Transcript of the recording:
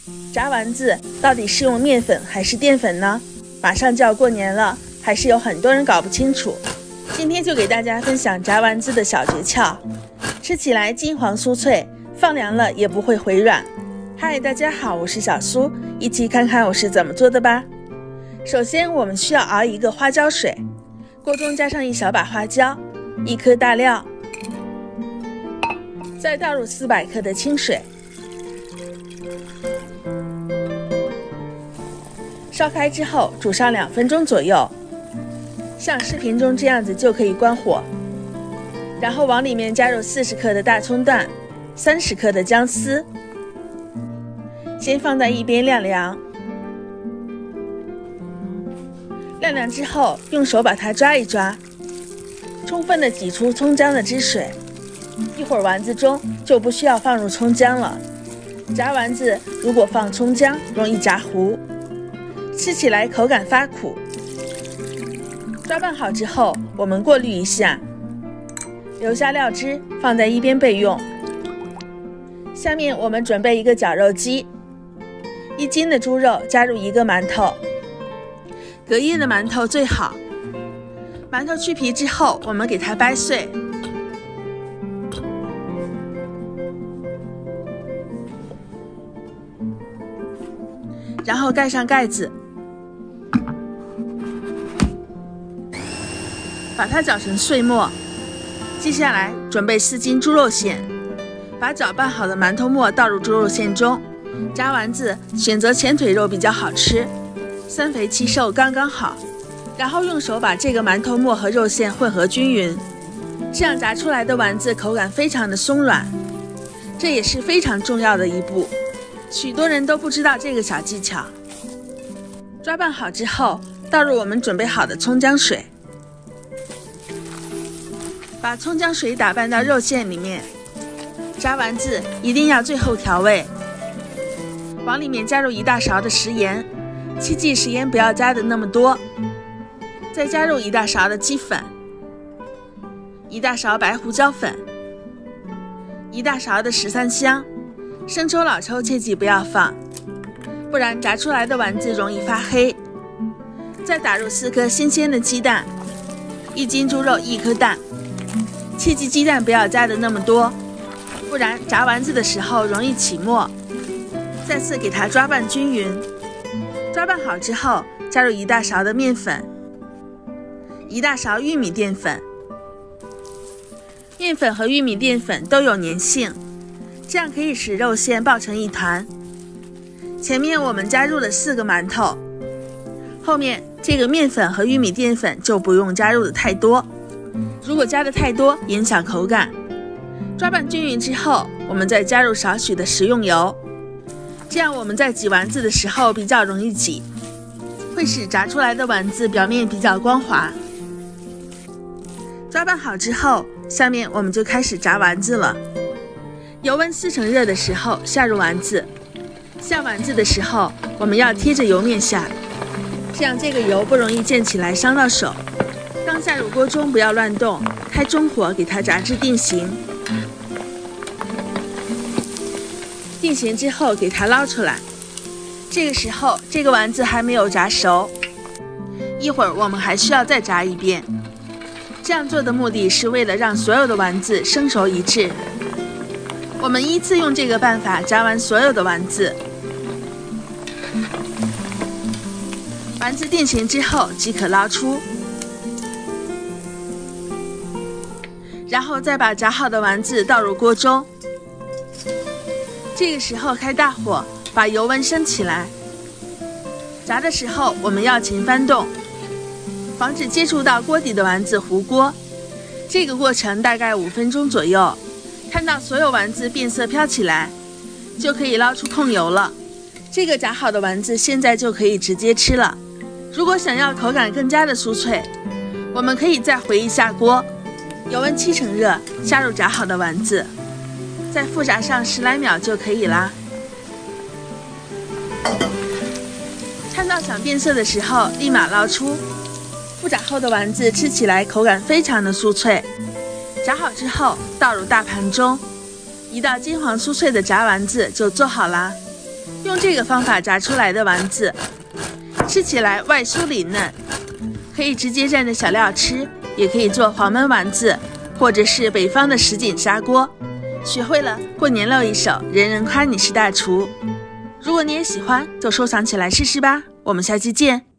炸丸子到底是用面粉还是淀粉呢？马上就要过年了，还是有很多人搞不清楚。今天就给大家分享炸丸子的小诀窍，吃起来金黄酥脆，放凉了也不会回软。嗨，大家好，我是小苏，一起看看我是怎么做的吧。首先我们需要熬一个花椒水，锅中加上一小把花椒，1颗大料，再倒入400克的清水，烧开之后煮上2分钟左右，像视频中这样子就可以关火。然后往里面加入40克的大葱段，30克的姜丝，先放在一边晾凉。晾凉之后，用手把它抓一抓，充分的挤出葱姜的汁水。一会儿丸子中就不需要放入葱姜了。炸丸子如果放葱姜，容易炸糊，吃起来口感发苦。抓拌好之后，我们过滤一下，留下料汁放在一边备用。下面我们准备一个绞肉机，1斤的猪肉加入1个馒头，隔夜的馒头最好。馒头去皮之后，我们给它掰碎，然后盖上盖子，把它搅成碎末。接下来准备4斤猪肉馅，把搅拌好的馒头末倒入猪肉馅中。炸丸子选择前腿肉比较好吃，3肥7瘦刚刚好。然后用手把这个馒头末和肉馅混合均匀，这样炸出来的丸子口感非常的松软。这也是非常重要的一步，许多人都不知道这个小技巧。抓拌好之后，倒入我们准备好的葱姜水，把葱姜水打拌到肉馅里面。炸丸子一定要最后调味，往里面加入1大勺的食盐，切记食盐不要加的那么多。再加入1大勺的鸡粉，1大勺白胡椒粉，1大勺的13香，生抽老抽切记不要放，不然炸出来的丸子容易发黑。再打入4颗新鲜的鸡蛋，1斤猪肉1颗蛋，切记鸡蛋不要加的那么多，不然炸丸子的时候容易起沫。再次给它抓拌均匀。抓拌好之后，加入1大勺的面粉，1大勺玉米淀粉。面粉和玉米淀粉都有粘性，这样可以使肉馅抱成一团。前面我们加入了4个馒头，后面这个面粉和玉米淀粉就不用加入的太多，如果加的太多影响口感。抓拌均匀之后，我们再加入少许的食用油，这样我们在挤丸子的时候比较容易挤，会使炸出来的丸子表面比较光滑。抓拌好之后，下面我们就开始炸丸子了。油温4成热的时候下入丸子，下丸子的时候我们要贴着油面下，这样这个油不容易溅起来伤到手。刚下入锅中不要乱动，开中火给它炸至定型。定型之后给它捞出来，这个时候这个丸子还没有炸熟，一会儿我们还需要再炸一遍。这样做的目的是为了让所有的丸子生熟一致。我们依次用这个办法炸完所有的丸子。丸子定型之后即可捞出，然后再把炸好的丸子倒入锅中。这个时候开大火，把油温升起来。炸的时候我们要勤翻动，防止接触到锅底的丸子糊锅。这个过程大概5分钟左右，看到所有丸子变色飘起来，就可以捞出控油了。这个炸好的丸子现在就可以直接吃了。如果想要口感更加的酥脆，我们可以再回一下锅，油温7成热，下入炸好的丸子，再复炸上10来秒就可以啦。看到想变色的时候立马捞出。复炸后的丸子吃起来口感非常的酥脆。炸好之后倒入大盘中，一道金黄酥脆的炸丸子就做好啦。 用这个方法炸出来的丸子，吃起来外酥里嫩，可以直接蘸着小料吃，也可以做黄焖丸子，或者是北方的什锦砂锅。学会了，过年露一手，人人夸你是大厨。如果你也喜欢，就收藏起来试试吧。我们下期见。